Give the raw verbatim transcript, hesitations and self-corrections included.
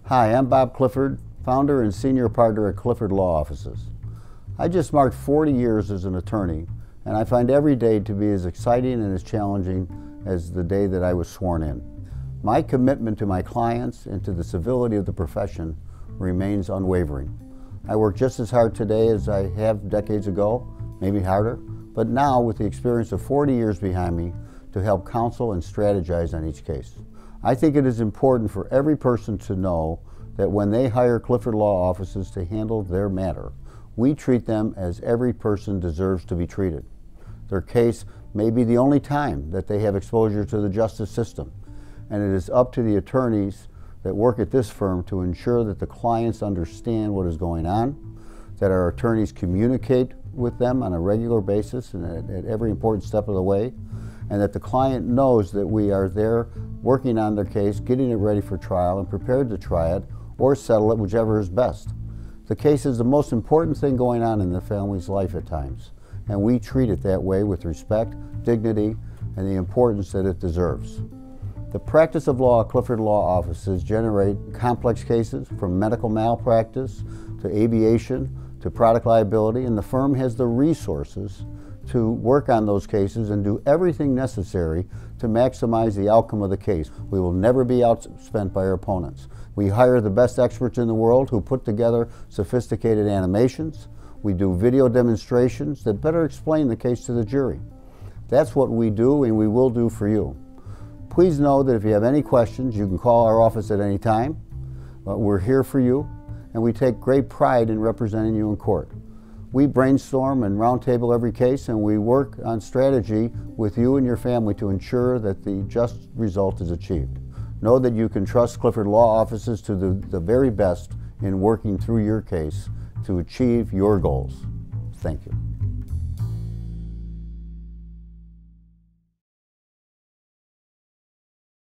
Hi, I'm Bob Clifford, founder and senior partner at Clifford Law Offices. I just marked forty years as an attorney, and I find every day to be as exciting and as challenging as the day that I was sworn in. My commitment to my clients and to the civility of the profession remains unwavering. I work just as hard today as I have decades ago, maybe harder, but now with the experience of forty years behind me to help counsel and strategize on each case. I think it is important for every person to know that when they hire Clifford Law Offices to handle their matter, we treat them as every person deserves to be treated. Their case may be the only time that they have exposure to the justice system, and it is up to the attorneys that work at this firm to ensure that the clients understand what is going on, that our attorneys communicate with them on a regular basis and at, at every important step of the way, and that the client knows that we are there working on their case, getting it ready for trial and prepared to try it or settle it, whichever is best. The case is the most important thing going on in the family's life at times, and we treat it that way with respect, dignity, and the importance that it deserves. The practice of law at Clifford Law Offices generate complex cases from medical malpractice to aviation to product liability, and the firm has the resources to work on those cases and do everything necessary to maximize the outcome of the case. We will never be outspent by our opponents. We hire the best experts in the world who put together sophisticated animations. We do video demonstrations that better explain the case to the jury. That's what we do and we will do for you. Please know that if you have any questions, you can call our office at any time. We're here for you, and we take great pride in representing you in court. We brainstorm and roundtable every case, and we work on strategy with you and your family to ensure that the just result is achieved. Know that you can trust Clifford Law Offices to the, the very best in working through your case to achieve your goals. Thank you.